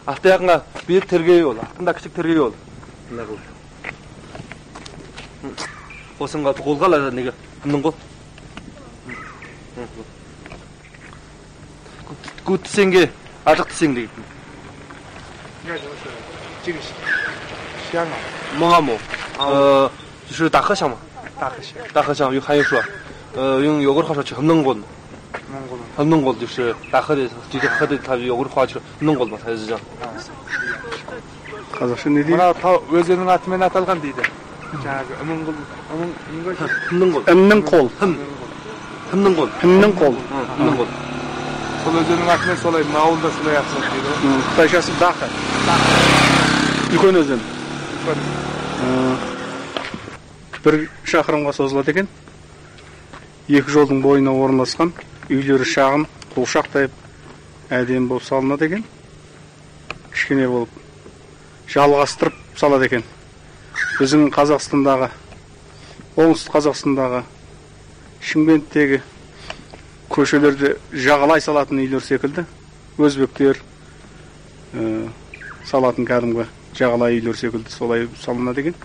Алты яғыңа бет тергеуі ол, артында кішік тергеуі ол. Мына қыл. Осынға қолға алады неге? Кімнің қол? Көт тісенге, ажық тісен деген. 뭐가 뭐?就是大和尚嘛。大和尚用汉语说，用有个话说很能滚。很能滚就是大河的，这个河的他有个话就是能滚嘛，他是这样。 Қазақша не дейді? Мына тау өзеннің атымен аталған дейді. Жаңағы Үннің қол. Хімнің қол. Үннің қол. Хімнің қол. сол өзеннің атымен солай мына ауылда солай аталады дейді. Қытайшасы Даха. Үлкен өзен. Бір шақырымға созылады екен. Екі жолдың бойына орналасқан, үйлері шағын, қуыршақтай әдемі болып салынады екен. Кішкене болып жалғастырып салады екен. Біздің Қазақстандағы, оңтүстік Қазақстандағы, Шымкенттегі көшелерді жағалай салатын үйлер секілді, өзбектер салатын кәдімгі жағалай үйлер секілді солай салынады екен.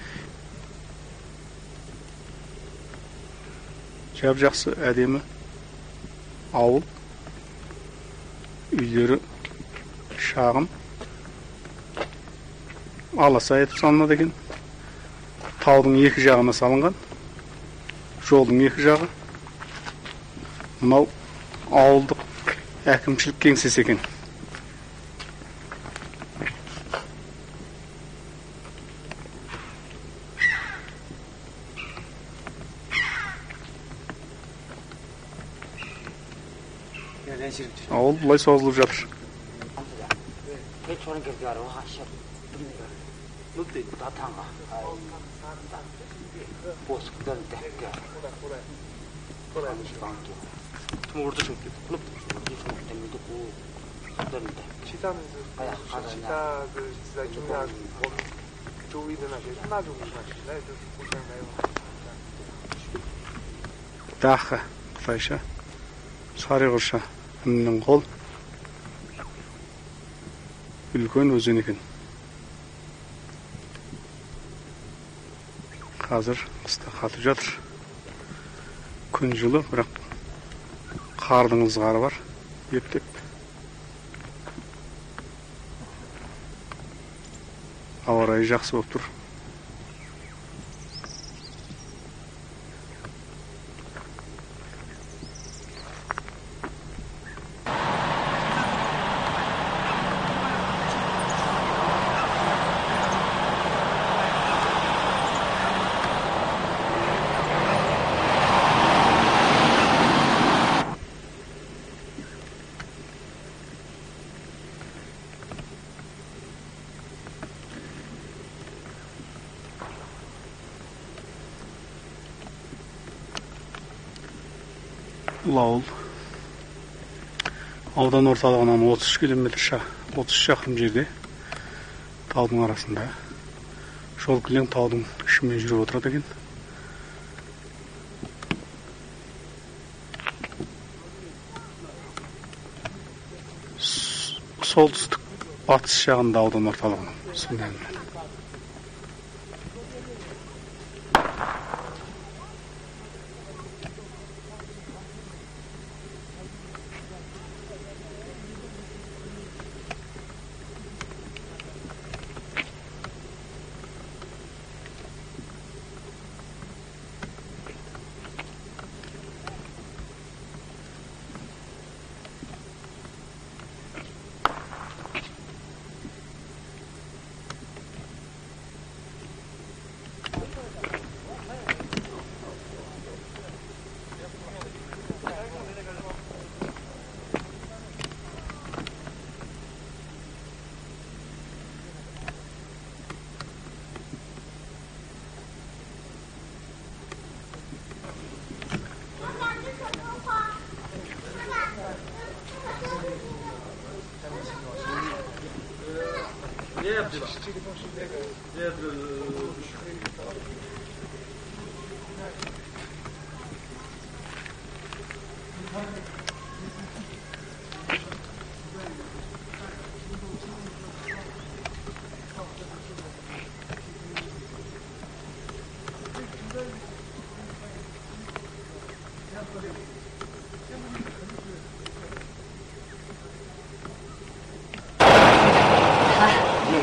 Жап-жақсы әдемі ауыл, үйлері шағын, аласа етіп салынады екен. Таудың екі жағына салынған, жолдың екі жағы. Мынау ауылдық әкімшілік кеңсесі екен. Ауыл бұлай созылып жатыр. Даха, қытайша, сарығырша, үннің қол, үлкен өзен екен. Қазір қыста қатып жатыр. Күн жылы, бірақ қардың ызғары бар, ептеп. Ауа райы жақсы болып тұр. Ауыл аудан орталығынан 30 километр 30 шақырым жерде, таудың арасында. Жол кілең таудың ішімен жүріп отырады екен. Солтүстік батыс жағында аудан орталығынан сондай.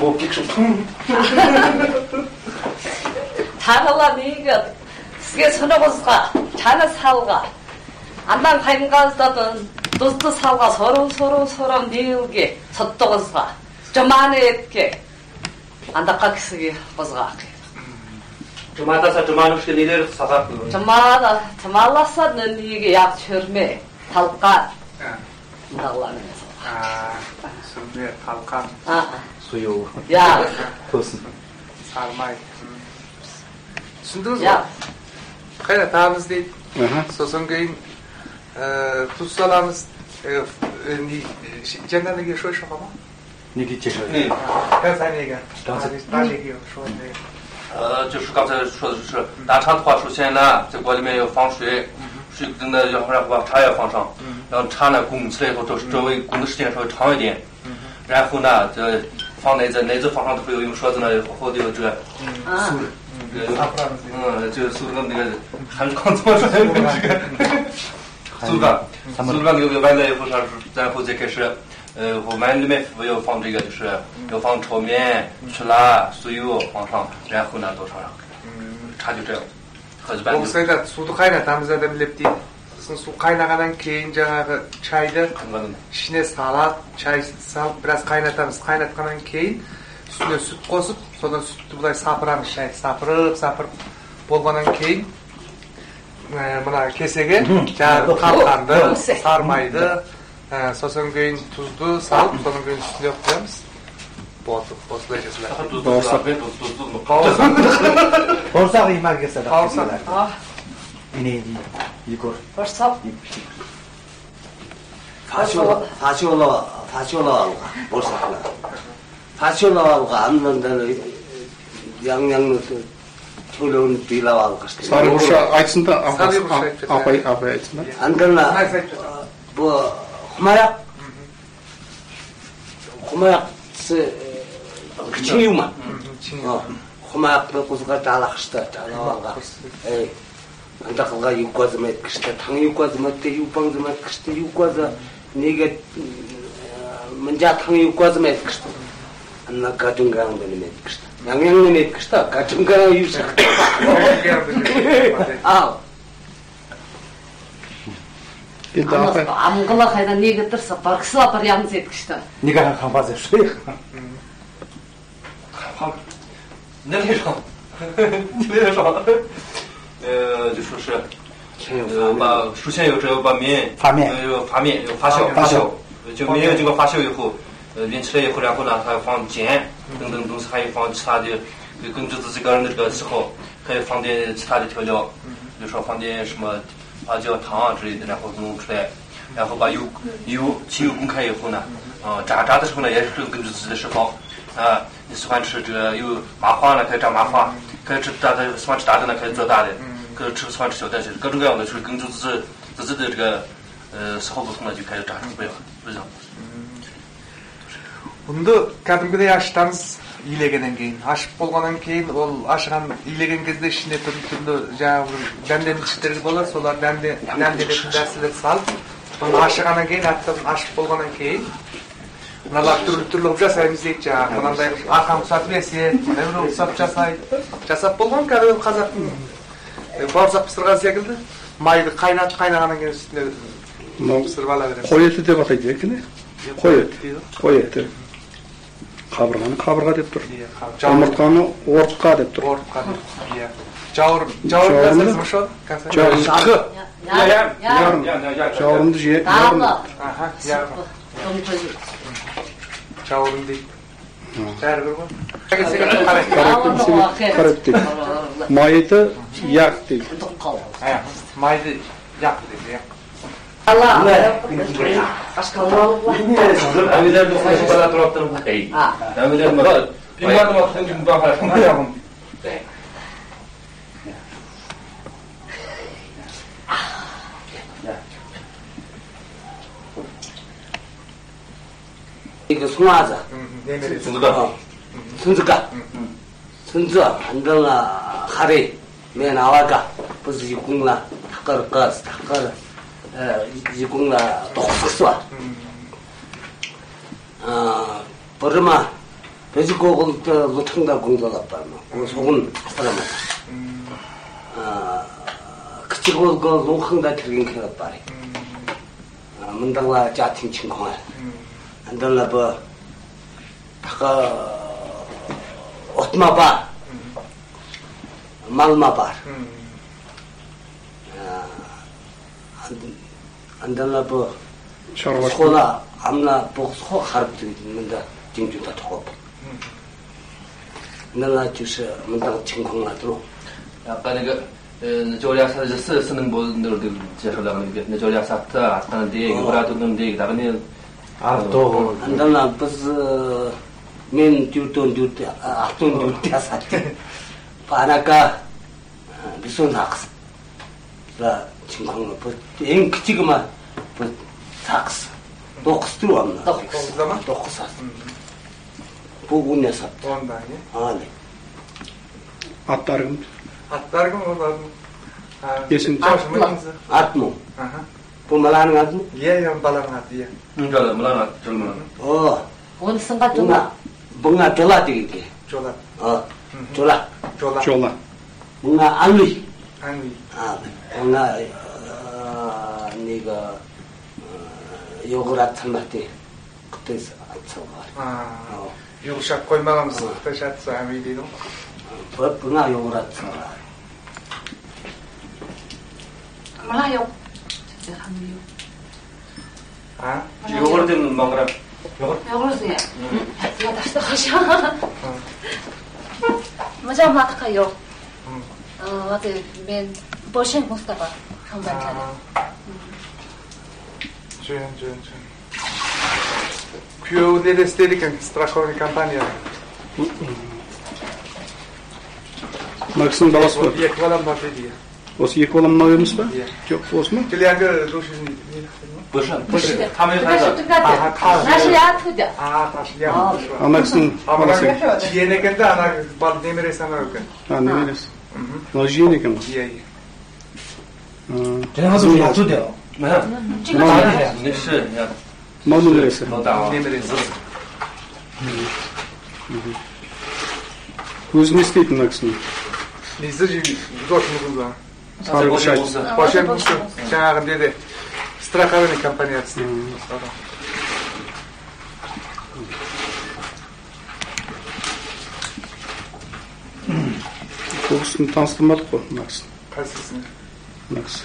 뭐 픽션 통. 자갈라 니가 쓰게 선어고서가 자는 살가 안난 가인가서든 도스트 살가 서로 니우게 섰도고서가 좀 안에 이렇게 안다깝게 쓰게 고서가 좀 하다사 좀 하는 시간 이래서 사가. 좀 알았었는 이게 약처럼에 달까 달라면서 Sürmeye kalkan, 수요. 야 그것은. sarmay. Tushundingiz mi? 야 Qaynatamiz deydi. Aha. So'ng keyin tuz solamiz. Jannaga shu shoqama. 니기 제셔. Tanzaniyaga. Tanzaniyaga shu. 就是刚才说的是大茶的话，首先呢，在锅里面要放水，水等的要把茶叶放上，然后茶呢滚起来以后，周围滚的时间稍微长一点，然后呢，这放奶子放上之后用勺子呢，后头这个素的，就是素的那个还是刚怎么说这个素的那个完了以后，然后再开始。我们里面要放这个，就是要放炒面、去辣、酥油放上，然后呢倒上，茶就这样。喝一般 Бұл сайда суды қайнатамыз адам біліп дейді. Сосын су қайнағаннан кейін жаңағы чайды ішіне салат, чай салып, біраз қайнатамыз. Қайнатқаннан кейін үстіне сүт қосып, содан сүтті бұлай сапырамыз, шай сапырып болғаннан кейін мына кесеге жаңағы қалқанды, сармайды, сосын кейін тұзды салып, содан кейін үстіне құямыз. Болды, осылай жасалады. Bağırsak yemek yeseler. Bağırsak. İneği yıkır. 벌써 다시 올라와가 벌써가. 다시 올라와가 안 난다는 양양 넣어서 çoğun dilavalı kıştı. Sarıbursa açsın da Sarıbursa açsın. apay açsın da. Andırla bu humayak kıçıyuma. Humayaklı kuzga çalakıştı çalavalı. Anda kılga yukwazım etkişti. Tang yukwazım etti, yupangzım etkişti. Yukwazı nege mınca tang yukwazım etkişti. Anna kaçıngan benim etkişti. Yanyanın etkişti. Kaçıngan yüksek. Al. Енді апай амгыла қайда неге тұрса баркысыла бір ямыз еткішті. Нега хамбаз ешей. 你那上，你那上，就说是，首先有这个把面发面，有发酵，就面经过发酵以后，淋起来以后，然后呢，还要放碱等等东西，还有放其他的，根据自己个人的这个喜好，还有放点其他的调料，比如说放点什么花椒、糖啊之类的，然后弄出来，然后把清油滚开以后呢，炸的时候呢，也是根据自己的喜好。你喜欢吃这个有麻花呢，可以炸麻花；可以吃大的，喜欢吃大的呢，可以做大的；可以喜欢吃小的，就是各种各样的，就是根据自己的这个喜好不同的就开始炸成不一样，不一样。 Бұнды кәдімгідей ашытамыз илегеннен кейін. Ашып болғаннан кейін ол ашыған илеген кезде ішінде түрлі жаңағы дәмденгіштер болады. Солар дәмделетін нәрселер салып, оны ашығаннан кейін, ашып болғаннан кейін мыналар түрлі қылып жасаймыз дейді жаңағы. Мынандай арқан ұқсатып еседі, біреу ұқсатып жасайды. Жасап болған кәдімгі қазақтың бауырсақ пісірған секілді майды қайнағаннан кейін үстіне пісіріп ала береміз. қой еті деп атайды екен. Қой еті. Қабырға деп тұр. Омыртқаны ортқа деп тұр. Ортқа деп. Иә. Жауырым жасайсың ба шо? Жауырымды жия. Аха, ярым. Жауырым дейді. Бәрібір ғой. Қарап дейді. Майды яқ дейді. Майды яқ дейді. 이거 송화자. 순수가. 순수 안정아 하리 매 나와가 무슨 이공라 탁거르까 탁거르 이공라 독수와 버르마 배지고글 루탕다 공도가 빠르면 그 속은 사람아 그치고 그 농항다 들긴 캐가 빠리 문당라 자팅 친구가 안달라 뭐 다가 옷마바 말마바 안달라 뭐 소나 암나 복소 하르트 있는다 진주다 토고 내가 주스 문당 친구가도 약간 그 조리아사 쓰는 분들도 제가라는 게 조리아사타 하는데 이거라도 는데 나가는 또 안달라 버스 맨 듀톤 듀트 아톤 듀트 사태 바나까 무슨 학스 라 친구가 엥 지금아 뭐 삭스 독스 들어왔나 독스 보고냐 샀다 온다 아네 Аттарым аттаргын ол Есімде. атму бұл маланың аты ма иә баланың аты иә мына жылмына Онысынға жола. бұңа жола деген жола жола Жола. бұңа аң리 аң리 бұңа не가 요구라 참마테 그때서 атсалға югшап қоймағанбыз қытай шатсы әмей дейді ғой бұңа 요구라 참마 몰라 요. 요거는 먹으라. 요거르세요. 야 다시 가셔. 맞아 맞아요. 맞아 맨 버션 못다가 한번 잘해. 좋은. Kuyovda istedik страховый компания. Максим баласы бар. Екі балам бар деді. Осы екі балам мынау емес па? Иә. Жоқ, осы ма? Келеңгі душын Бөшін. Тамай қайда? 다시 아프죠. 다시 양. Максим баласы. Жиен екен да, ана бал немересі ана екен. Немересі. Мынау жиен екен ғой. Иә. жаңағы жатуды. Мынау немересі. Немересі. Өзі не істейтін Максим? Несі досымыз ба? Сары шайт. Башен бұсы жаңағын деді. Страховый компаниясы. Бұл кісіні таныстырмадық қой, Максим. Қайсысын? Макс.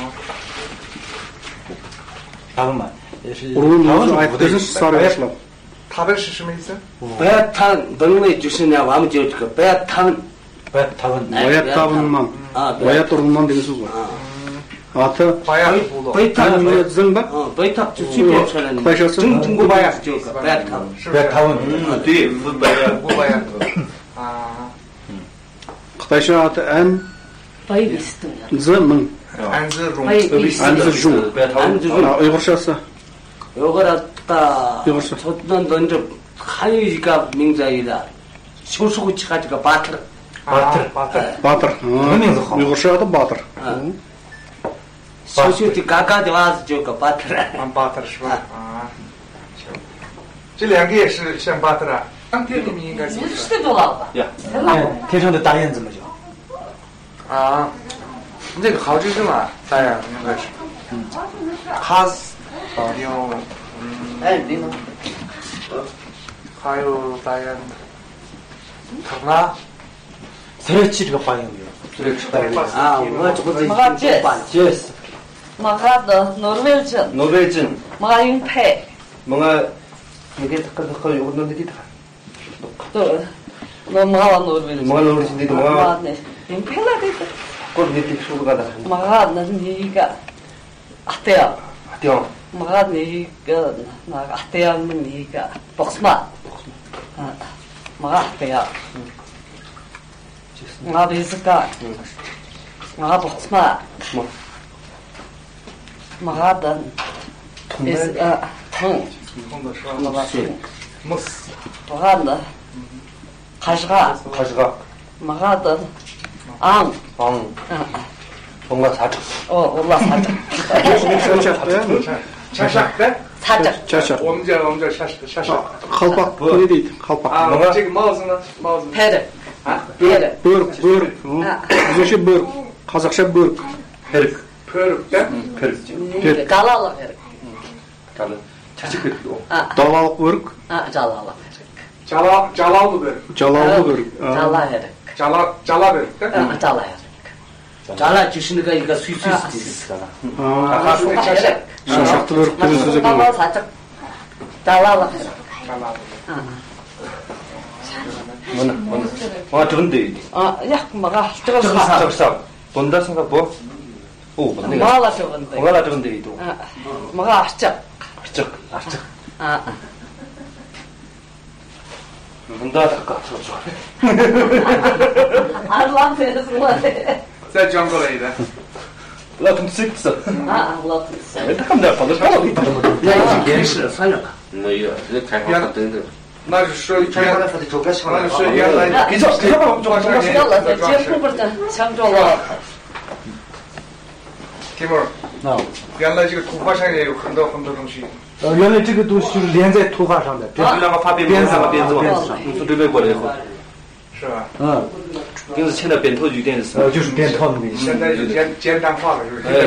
잠깐만. Руын өзі айтып берсінші сары ашылап. Табір шешімейсің? баяттан 너네 주시냐 마음 지어줄까 баяттан Баят табынынан. Баят ұрынынан деген сөз ғой. Аты Баяқ болу. баяттан зың ба? баяттап 주시면 저는 Қытайшасы? 중고 баяқ 지어줄까 баяттан Бұл баяқ. Қытайша аты ән 바이비스도. зы мың. Әнзі рұң. Әнзі жу. Ұйғыршасы. 요거라다 요거서. 저는 먼저 하유이가 명자이다 쇼수구치 가지고 바틀 Батыр. Ұйғырша аты Батыр. 쇼수구치 가까지 와서 저거 바틀 Батыр шва. 这两个也是像巴特拉，当天你们应该是 무슨 좋아. 天上的大雁怎么叫？ 这个好几个嘛，大雁应该是。哈斯，有， 你呢？ 还有大雁，唐拉， 세레치这个发音没有？ 我这不是 yes。 마가도 노르웨이전. 노베진. 마가 융패. 뭔가 이게 탁탁 요거 넣는데 다. 또 마가 노르웨이전. 뭐가 노르웨이전인데 뭐가 네. 융패라 됐어. 꼴 밑에 수가 다. 마가는 니가 아때야. 띵. 마가 니가 나가 아때야는 니가 복스마. 마가 아때야. 마가 비스가. 마가 복스마. 마가든 비스 통. 마가 무스, 마가는 가시가. 마가든 앙. 뭔가 사자. 올라사자. 차샥대? Çaçak. Çaçak. Omca şaştı. Kalpak ne deydi? Kalpak. Çek mağazına. Peri. Peri. Börk. Bizce börk. Kazakça börk. Pörük de. Dalalı peri. Dalalık börk. Calalı peri. Calalı börük. Calalı börk. Cala peri. Cala börük de. Cala peri. 잘라 주시니까 이거 수수 있어. Şaşaktı börk dedi söze Baba kalıyor. saçak. Dalalı peri. 아, 저건데. Yak maga sak. Bunda sana bu. O, bunda. Mala 저건데. Onlara 저건데 이도. Maga açacak. Açık. Bunda da katılacak. Arlan perisi var. Sen Cangolay'ı da. La tum sıktı. Allah. Ne takım da yapalım? 야, 이제 얘를 살려. 뭐야? 이제 잘 봤는데. 나 şu hikaye. 조카시만. Şu hikaye. Güzel. Tamam, çok güzel. Yalla da cepli birden çamjola. Timur. Yanına 지금 구파상에 흔들 음식. 原来这个都是连在头发上的， 边发鞭子，说对外过来以后， 是吧？ 平时牵到扁头鱼店的时候， 就是鞭套那个。 现在就简单化了，是不是？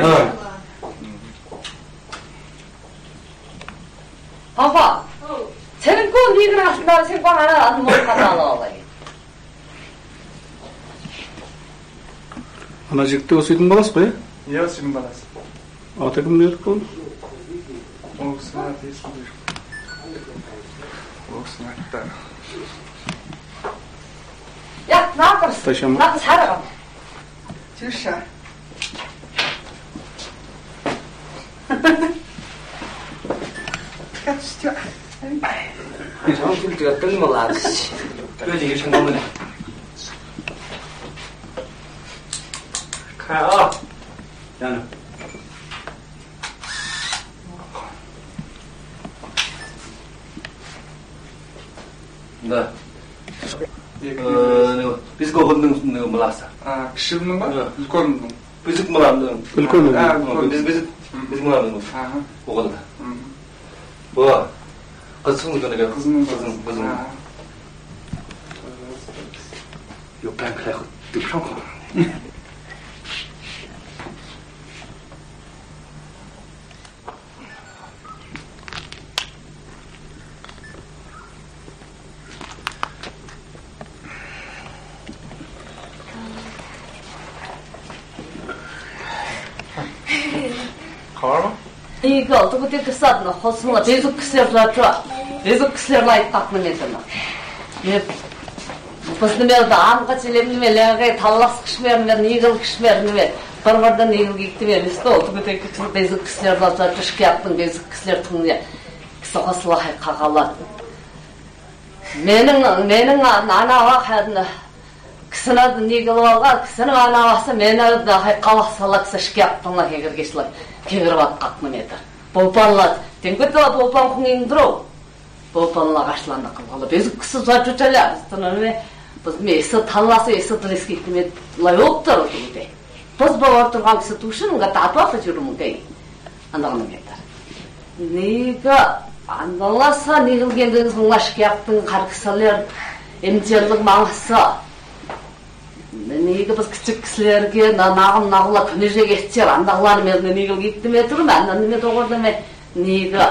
아빠. 쟤는 꼭 니가 나한다 생각 안 못하잖아. Anacıkta o sütün balası be. Ya şimdi bana. Atakım ne yapalım? Olsun hadi ismi. Olsun hatta. 야, 나가. 다시 한번. 나가 살아. 진짜. 진짜. 정신지가 뜬금을 알았지. 뼈지 이게 생각나네. 가야. 야는. 네. 내가 비스코 걷는 내가 몰랐어. 아, 씹는 거? 이건 비스코 몰랐는. Ülkön 아, mü? 비스코 몰랐는 거. 아, 뭐거든. 뭐? 그 친구 전에 내가 무슨 무슨 아, 옆에 그래 뚝성거. 가봐. 이거 어떻게 됐어? 호수가 계속 그ser라죠. 계속 그ser라 있다는 애잖아. 네. Біздің елді аңға челеміне ләңғай таллас кішмеріне, нигіл кішмеріне, бір-бірді нигіл кектім емес та, ол түгіте кісі безік кісілер болса, түшке аттың безік кісілер түңіне кісі қосылақай қағалады. Менің анава қадыны кісіні нигіл алға, кісінің анавасы мені қалық сала кісі шке аттыңла кегіргешілі, кегіріп атқақның еді. Болпанлады. Теңкөті болпан құңыңдыру. Болпанла қашыланды қылғалы. Безік кісі зар жүтелі. Біз месі талласы есі тілеске кеме лай оптар өтімде. Біз бауар тұрған кісі тұшын, ұнға татуақы жүрімін кәй. Андағының еттір. Неге андаласа негілгендіңіз мұңа шкияқтың қарқысалер емтерлік маңысы. Неге біз кішік кісілерге нағым-нағыла күнеже кеттер. Андағылар мен негіл кеттім етірім, әннан неме тоғырдым неге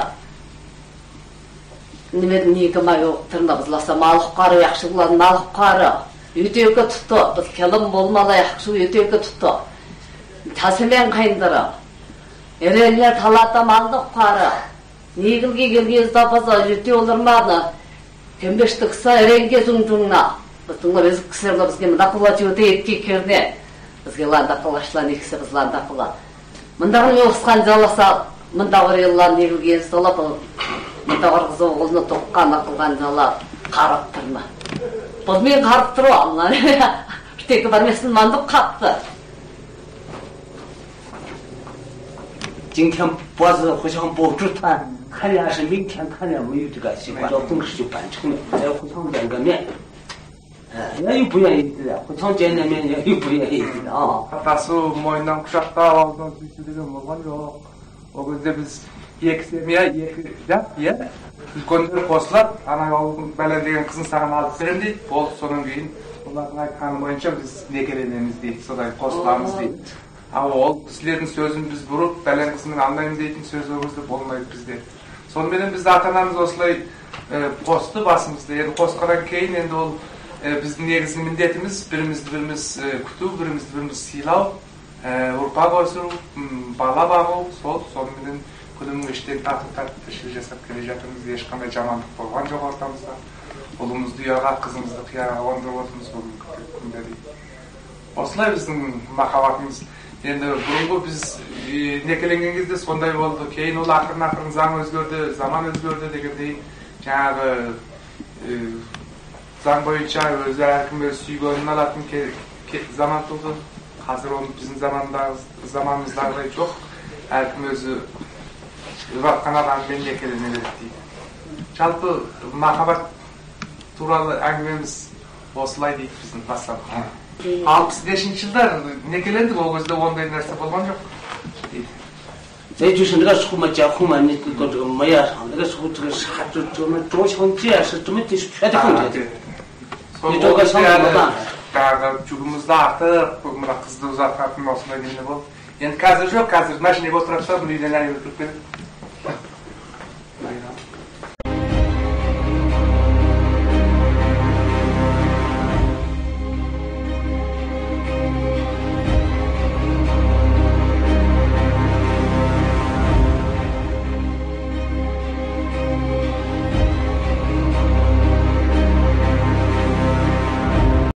неге май оқтырында бұзласа малық қары яқшылар налық қары өтеукі тұтты біз келім болмала яқшы өтеукі тұтты тасымен қайындыры әрелер талата маңдық қары негілге келгеніз тапаса өте олырмады кембештіксі әренге зүңжіңна біздің өзі кісілерді бізге мұндақыла өте етке керне бізге ландақыла шылан екісі біз ландақыла мұндағын өқсқан жаласа мұндағыр еллар негілген сола бұл мұндағыр қызы оғылыны тоққан ақылған жала қарап тұрма. Бұл мен қарап тұру алына. Штекі бармесін мандық қапты. 今天脖子互相保住它，看见是明天看见没有这个习惯，到公司就办成了，再互相见个面。也有不愿意的，互相见面也有不愿意的啊。 다수 모인당 구작다 와서 지들이 먹은 거 O кезде biz екі семья, екі жақ, иә. Үлкендер қосылып, ана ауылдың бәлен деген қызын саған алып берем дейді. Болды, содан кейін олардың айтқаны бойынша біз некеленеміз дейді, содай қосыламыз дейді. Ал ол кісілердің сөзін біз бұрып, бәлен қызының алмаймын дейтін сөз ол кезде болмайды бізде. Сонымен біз ата-анамыз осылай қосты басымызды. Енді қосқаннан кейін енді ол біздің негізгі міндетіміз бірімізді-біріміз күту, бірімізді-біріміз сыйлау, ұрпақ өсіру, бала бағу, сонымен күннің іштен татып тіршілік жасап келе жатырмыз. Ешқандай жамандық болған жоқ ортамызда. Ұлымызды ұяға, қызымызды қияға қондырып отырмыз бүгінгі күнде дейді. Осылай біздің махаббатымыз. Енді бұрынғы біз некеленген кезде сондай болды. Кейін ол ақырын заң өзгерді, заман өзгерді дегендей жаңағы заң бойынша өзі әркім өз сүйгенін алатын заман туды. Қазір оны біздің заманымыздағыдай жоқ. Әркім өзі ұзатқан адаммен некелене береді дейді. Жалпы махаббат туралы әңгімеміз осылай дейді біздің бастапқы. 65 жылдар некелендік, ол кезде ондай нәрсе болған жоқ дейді. Saya justru nggak suka macam human itu kalau maya, nggak suka satu cuma hunci, cuma ada hunci. Itu kan sama. Тағы жүгімізді артып, мына қызды ұзатқатын осындай келіне болды. Енді қазір жоқ, қазір машинеге отырып тұрып, үйден әлі өтіп келіп.